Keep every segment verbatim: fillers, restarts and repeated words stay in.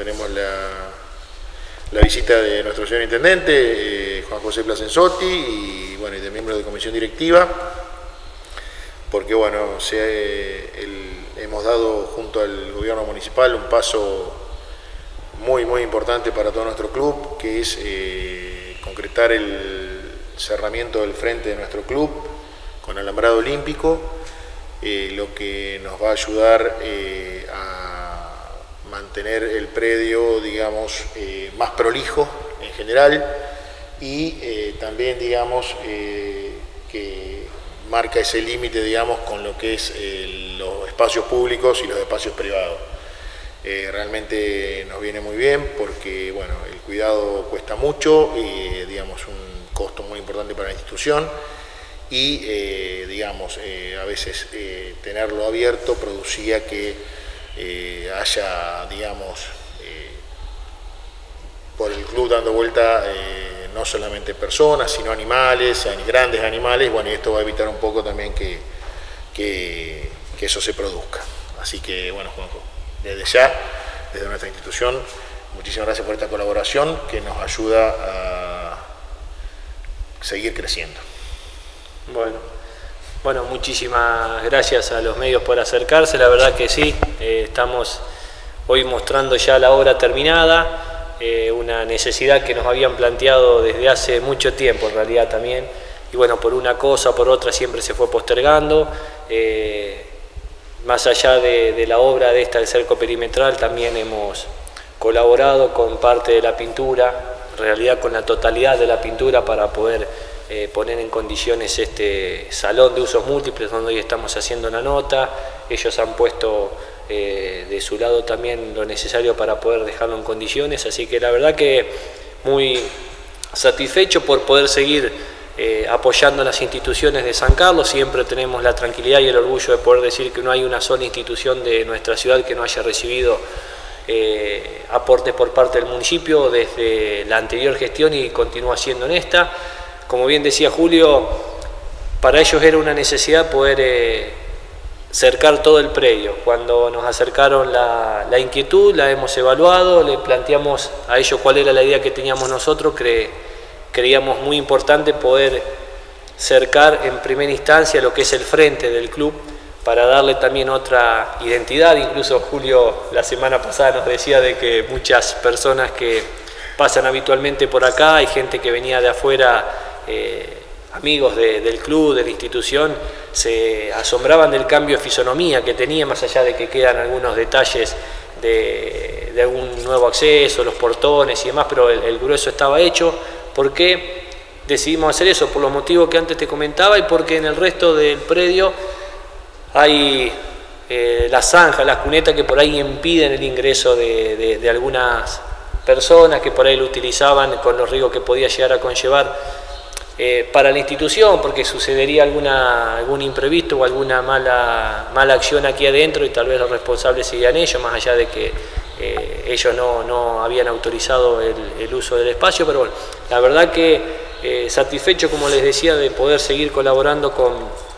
Tenemos la, la visita de nuestro señor intendente, eh, Juan José Plasenzotti, y bueno, y de miembros de comisión directiva, porque bueno, se, el, hemos dado junto al gobierno municipal un paso muy muy importante para todo nuestro club, que es eh, concretar el cerramiento del frente de nuestro club con alambrado olímpico, eh, lo que nos va a ayudar eh, a mantener el predio, digamos, eh, más prolijo en general, y eh, también, digamos, eh, que marca ese límite, digamos, con lo que es eh, los espacios públicos y los espacios privados. Eh, realmente nos viene muy bien porque, bueno, el cuidado cuesta mucho, eh, digamos, un costo muy importante para la institución, y, eh, digamos, eh, a veces eh, tenerlo abierto producía que eh, haya, digamos, eh, por el club dando vuelta eh, no solamente personas, sino animales, grandes animales. Bueno, y esto va a evitar un poco también que, que, que eso se produzca. Así que, bueno, Juanjo, desde ya, desde nuestra institución, muchísimas gracias por esta colaboración que nos ayuda a seguir creciendo. Bueno, bueno, muchísimas gracias a los medios por acercarse. La verdad que sí, eh, estamos hoy mostrando ya la obra terminada, eh, una necesidad que nos habían planteado desde hace mucho tiempo en realidad también, y bueno, por una cosa o por otra siempre se fue postergando. Eh, más allá de, de la obra de esta del cerco perimetral, también hemos colaborado con parte de la pintura, en realidad con la totalidad de la pintura, para poder Eh, poner en condiciones este salón de usos múltiples donde hoy estamos haciendo una nota. Ellos han puesto eh, de su lado también lo necesario para poder dejarlo en condiciones, así que la verdad que muy satisfecho por poder seguir eh, apoyando a las instituciones de San Carlos. Siempre tenemos la tranquilidad y el orgullo de poder decir que no hay una sola institución de nuestra ciudad que no haya recibido eh, aportes por parte del municipio desde la anterior gestión y continúa siendo en esta. Como bien decía Julio, para ellos era una necesidad poder eh, cercar todo el predio. Cuando nos acercaron la, la inquietud, la hemos evaluado, le planteamos a ellos cuál era la idea que teníamos nosotros. Cre, creíamos muy importante poder cercar en primera instancia lo que es el frente del club, para darle también otra identidad. Incluso Julio la semana pasada nos decía de que muchas personas que pasan habitualmente por acá, hay gente que venía de afuera, Eh, amigos de, del club, de la institución, se asombraban del cambio de fisonomía que tenía, más allá de que quedan algunos detalles de, de algún nuevo acceso, los portones y demás, pero el, el grueso estaba hecho. ¿Por qué decidimos hacer eso? Por los motivos que antes te comentaba, y porque en el resto del predio hay eh, las zanjas, las cunetas que por ahí impiden el ingreso de, de, de algunas personas que por ahí lo utilizaban con los riesgos que podía llegar a conllevar Eh, para la institución, porque sucedería alguna, algún imprevisto o alguna mala, mala acción aquí adentro, y tal vez los responsables serían ellos, más allá de que eh, ellos no, no habían autorizado el, el uso del espacio. Pero bueno, la verdad que eh, satisfecho, como les decía, de poder seguir colaborando con,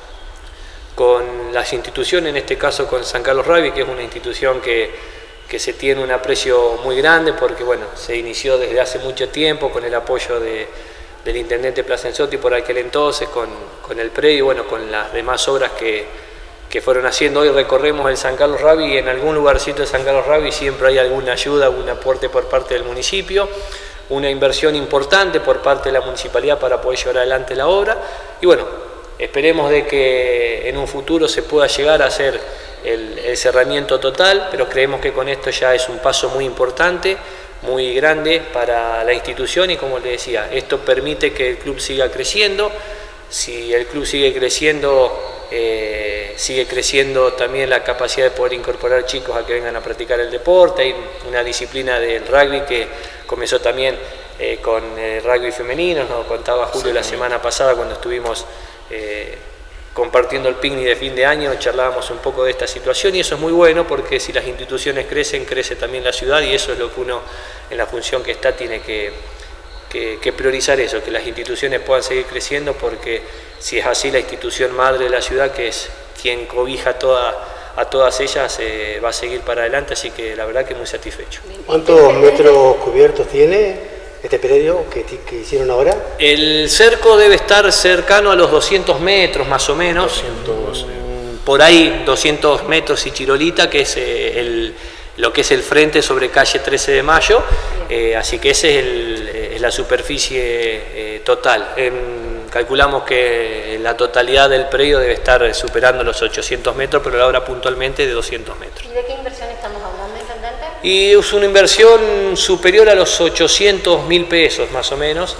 con las instituciones, en este caso con San Carlos Rugby, que es una institución que, que se tiene un aprecio muy grande, porque bueno, se inició desde hace mucho tiempo con el apoyo de del intendente Plasenzotti por aquel entonces, con, con el predio, bueno, con las demás obras que, que fueron haciendo. Hoy recorremos el San Carlos Rugby y en algún lugarcito de San Carlos Rugby siempre hay alguna ayuda, algún aporte por parte del municipio, una inversión importante por parte de la municipalidad para poder llevar adelante la obra. Y bueno, esperemos de que en un futuro se pueda llegar a hacer el, el cerramiento total, pero creemos que con esto ya es un paso muy importante, muy grande para la institución, y como les decía, esto permite que el club siga creciendo. Si el club sigue creciendo, eh, sigue creciendo también la capacidad de poder incorporar chicos a que vengan a practicar el deporte. Hay una disciplina del rugby que comenzó también eh, con el rugby femenino, nos contaba Julio sí, la semana pasada cuando estuvimos eh, compartiendo el picnic de fin de año, charlábamos un poco de esta situación, y eso es muy bueno, porque si las instituciones crecen, crece también la ciudad, y eso es lo que uno en la función que está tiene que, que, que priorizar, eso, que las instituciones puedan seguir creciendo, porque si es así, la institución madre de la ciudad, que es quien cobija toda, a todas ellas eh, va a seguir para adelante, así que la verdad que muy satisfecho. ¿Cuántos metros cubiertos tiene este predio que, que hicieron ahora? El cerco debe estar cercano a los doscientos metros más o menos, doscientos, por ahí doscientos metros y Chirolita, que es eh, el, lo que es el frente sobre calle trece de mayo, eh, así que esa es, el, es la superficie eh, total. En, calculamos que la totalidad del predio debe estar superando los ochocientos metros, pero ahora puntualmente de doscientos metros. ¿Y de qué inversión estamos hablando, intendente? Y es una inversión superior a los ochocientos mil pesos más o menos,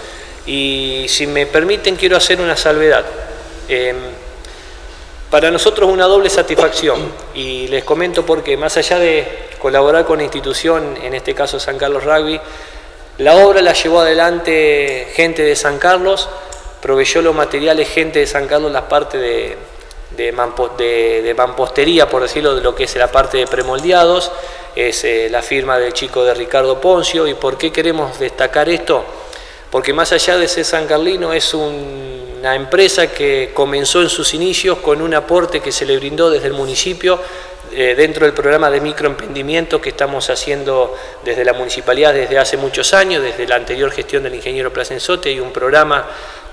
y si me permiten quiero hacer una salvedad. Eh, para nosotros una doble satisfacción, y les comento porque más allá de colaborar con la institución, en este caso San Carlos Rugby, la obra la llevó adelante gente de San Carlos, proveyó los materiales gente de San Carlos, la parte de, de, mampo, de, de mampostería, por decirlo, de lo que es la parte de premoldeados, es eh, la firma del chico de Ricardo Poncio. ¿Y por qué queremos destacar esto? Porque más allá de ser sancarlino, es un, una empresa que comenzó en sus inicios con un aporte que se le brindó desde el municipio, eh, dentro del programa de microemprendimiento que estamos haciendo desde la municipalidad desde hace muchos años, desde la anterior gestión del ingeniero Plasenzotti. Hay un programa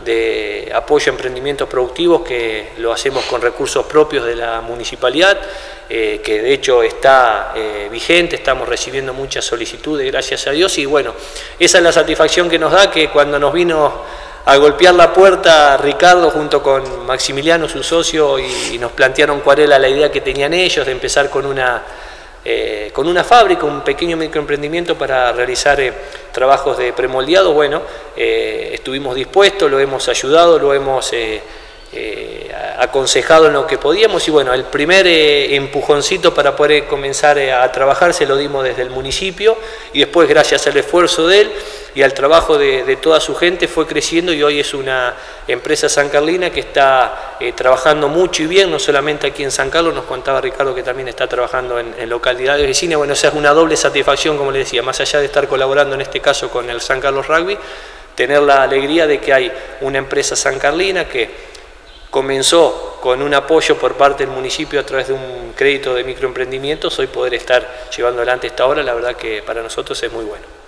de apoyo a emprendimientos productivos que lo hacemos con recursos propios de la municipalidad, eh, que de hecho está eh, vigente, estamos recibiendo muchas solicitudes, gracias a Dios, y bueno, esa es la satisfacción que nos da, que cuando nos vino a golpear la puerta Ricardo junto con Maximiliano, su socio, y, y nos plantearon cuál era la idea que tenían ellos de empezar con una Eh, con una fábrica, un pequeño microemprendimiento para realizar eh, trabajos de premoldeado. Bueno, eh, estuvimos dispuestos, lo hemos ayudado, lo hemos eh, eh, aconsejado en lo que podíamos, y bueno, el primer eh, empujoncito para poder comenzar eh, a trabajar se lo dimos desde el municipio, y después gracias al esfuerzo de él y al trabajo de, de toda su gente fue creciendo, y hoy es una empresa sancarlina que está eh, trabajando mucho y bien, no solamente aquí en San Carlos, nos contaba Ricardo que también está trabajando en, en localidades vecinas. Bueno, esa es una doble satisfacción, como le decía, más allá de estar colaborando en este caso con el San Carlos Rugby, tener la alegría de que hay una empresa sancarlina que comenzó con un apoyo por parte del municipio a través de un crédito de microemprendimientos, hoy poder estar llevando adelante esta obra, la verdad que para nosotros es muy bueno.